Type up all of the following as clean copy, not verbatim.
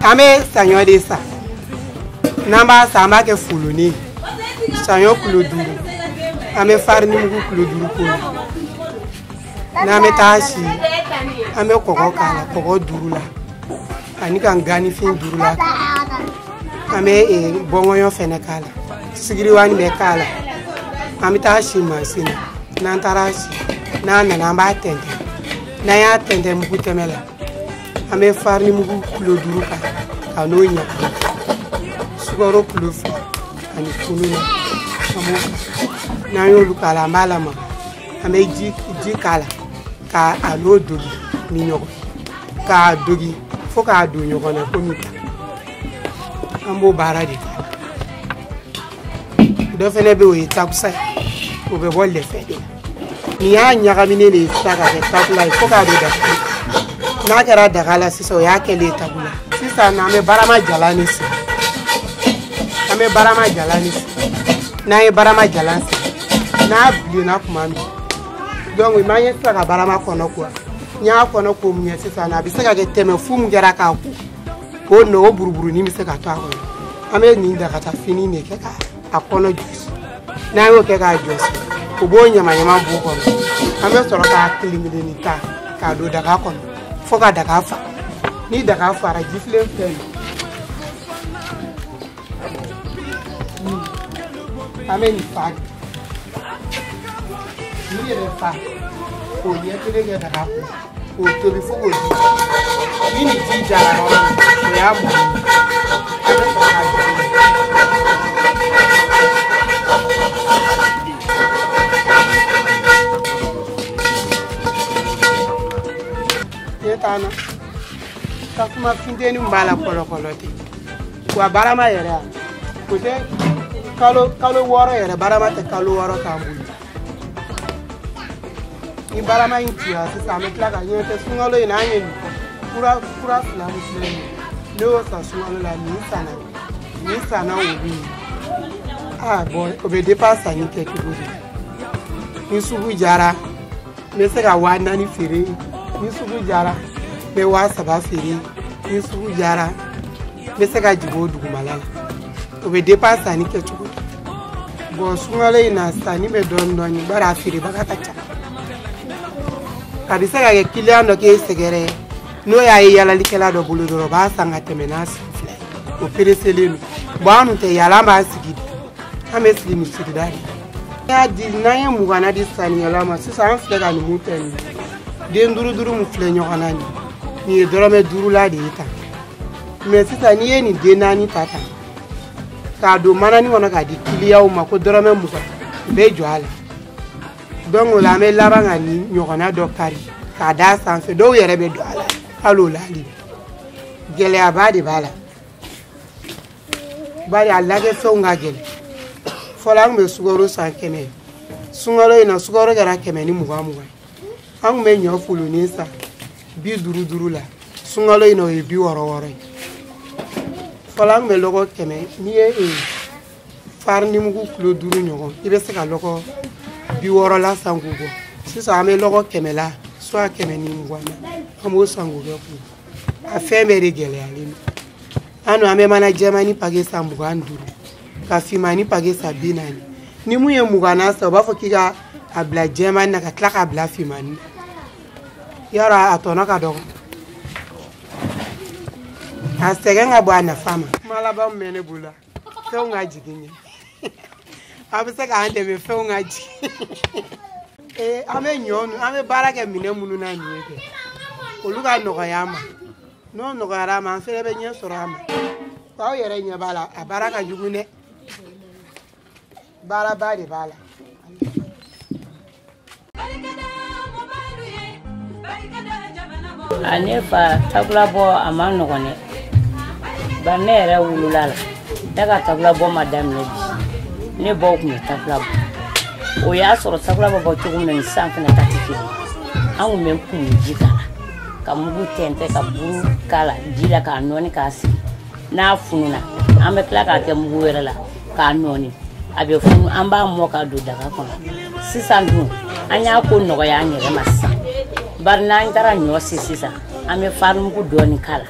ame sanyo de sa namba sama ke fuluni sanyo kilo duru ame farni mugu kilo duru ko na me tashi ame koko kala koko duru la ani kan gani fin duru la ame bongo yo fene kala sigiri wani be kala ame tashi masina nan tarashi na namba tende na ya tende mugu temela ame farni mugu kilo duru ka kanonya sugaro kilo fu ani kununa amoka na yo lukala malama ame ji kala ka alo dogi ni nyoko ka dogi fo ka do nyoko na komita ambo barade do fene be we takusa o be bolle fede ni ya nyaga minene saka ke takula fo ka do da na kera dagala siso ya kele tabula sisa na me barama jalani si ame barama jalani na e barama jalani na bli na kumami donc we manye saka barama kono kwa nya kono ko munye sisa na bisaka ke teme fumu jara ka ko no buruburu ni misaka to akon ame ni ndaga ta fini ne ke ka akono jus na yo ke ka jus ko bo nyama nyama bu kono ame soro ka kilimide ni ta ka do daga kono foka daga fa ni daga fara jifle fen amen fa ni le fa ko ni tele ga daga ko to bi foko ni ni ji jara ro ya mu tana takuma findeni mbala kolo te kwa barama yere kote kalo woro yere barama te kalo woro kambuli ni barama intia sisa ametla ka yete sungalo ina nyeni kura flamu fleni no sa sungalo la ni sana obi boy obede pasa ni ke kibudi ni subu jara me se ga wana ni fere ni subu jara me wa saba fere ni subu jara me se ga jibo dugumala obe depasa ni ke chuku bo sungale ina sani me don ni bara fere baka tacha kabisa ga kiliano ke segere no ya yala likela do bulu do ba sanga temenasi fle o pereselenu bo anu te yala ma sigidi ame slimu sigidari ya di na ye mugana di sani yala ma sisa an fle ga ni muten den duru mu fle nyokana ni dorome duru la de ita me sisa ni ye ni denani tata ka do mana ni wona ka di kiliya o ma ko dorome mu ka be joala donc la me laba ngani nyokana do kari ka da sanfe do yere be do ala alo lali gele abadi bala bari alla ke so nga gele folang me sugoro san keme sungoro ina sugoro gara keme ni muga ang me nyo fulu ni sa bi duru la sungoro ina e bi woro folang me logo keme ni far ni mugu klo duru nyogo ibe se ka logo bi woro la sangugo sisa ame logo keme la so keme ni ngwana amo sangugo ku afeme regele alini anu ame mana Germany page sambuga nduru ka fimani page sabinani ni muye mugana so bafo kiga abla Germany na ka abla fimani yara atona ka dogo asegenga bwana fama malaba mene bula so ngaji kinye abise ka ande me fe ngaji ame nyonu ame baraka mine munu na nyeke oluga no yama no garama fere be nye sorama kwa yere nye bala abaraka jugune bala bali bala anefa tabla bo amano kone banere wululala daga tabla bo madame ne bo ku tabla bo o ya soro tabla bo chugu men sanfa na tatiki angu men ku jikala kamugu tente ka buru kala jila ka noni ka si na fununa ambe kla ka ke mugu werala ka noni abe funu amba mo ka do daga kono sisandu anya ko no ya nyere massa barna intara nyo sisa ame farmu ku doni kala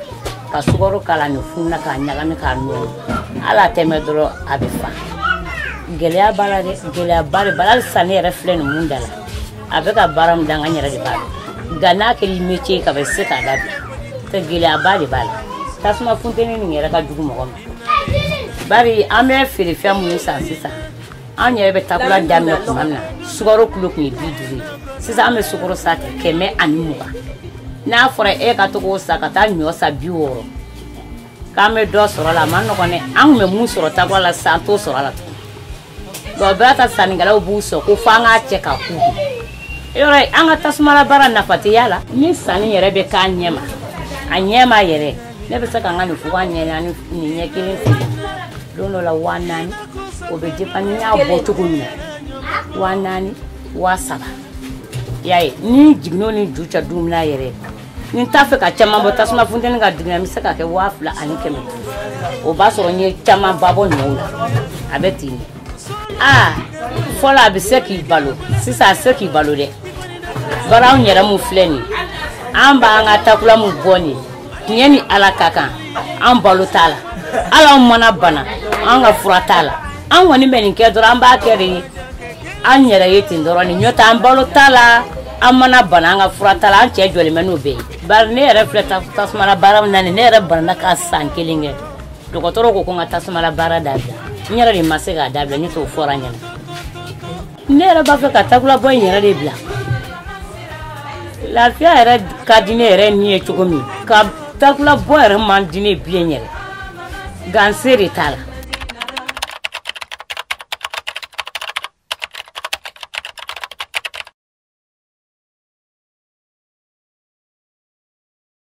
ka sukaro kala ni funna ka ɲagami ka nɔɔni ala tɛmɛ dɔrɔn a bɛ fa gɛlɛya b'a la dɛ gɛlɛyaba de b'a la halisa ne yɛrɛ filɛ nin mun da la a bɛ ka baara min da n ka n yɛrɛ de b'a dɔn nka n'a kɛra i métier ka bɛ se k'a dabila tɛ gɛlɛyaba de b'a la tasuma funteni nin yɛrɛ ka jugu mɔgɔ ma bari an bɛ feere fɛn minnu san sisan an yɛrɛ bɛ takula daminɛ tuma min na sukaro kilo tun ye 50 ye sisan an bɛ sukaro sa 120 n'a fɔra e ka to k'o sa ka taa ɲɔ sa 60 k'an bɛ dɔ sɔrɔ a la a ma nɔgɔn dɛ an tun bɛ mun sɔrɔ takula la sisan an t'o sɔrɔ a la tugun bon bɛɛ ta sannikɛlaw b'u sɔn ko fo an k'a cɛ k'a k'u kun yɔrɔ an ka tasumala baara nafa tɛ y'a la ni sanni yɛrɛ bɛ k'a ɲɛ ma a ɲɛ ma yɛrɛ ne bɛ se ka n ka nin fo ka ɲɛ naani nin ɲɛ kelen feere don dɔ la 4000 o bɛ dépend ni y'a bɔ cogo min na 4000 3000 y'a ye ni jigin'o ni ju cɛ don min na yɛrɛ ni n t'a fɛ ka caman bɔ tasuma funteni ka digin na n bɛ se ka kɛ 2500 o b'a sɔrɔ n ye caman ba bɔ ɲɔw la a bɛ ten fɔlɔ a bɛ se k'i balo sisan a se k'i balo dɛ bari anw yɛrɛ mun filɛ nin an b'an ka takula mun bɔ nin tiɲɛ ni ala ka kan an balo t'a la ala anw mana bana an ka fura t'a la an kɔni bɛ nin kɛ dɔrɔn an b'a kɛ de an yɛrɛ ye ten dɔrɔn nin ɲɔtɛ an balo t'a la an mana bana an ka fura t'a la an cɛ jɔlen bɛ n'o bɛɛ ye bari ne yɛrɛ filɛ tasumala baara min na nin ne yɛrɛ banana ka san 1 kɛ dɔgɔtɔrɔ ko ko n ka tasumala baara dabila n yɛrɛ de ma se k'a dabila ne t'o fɔra n ɲɛna ne yɛrɛ b'a fɛ ka takula bɔ in yɛrɛ de bila lafiya yɛrɛ ka di ne yɛrɛ ni ye cogo min ka takula bɔ yɛrɛ man di ne bilen yɛrɛ ganse de t'a la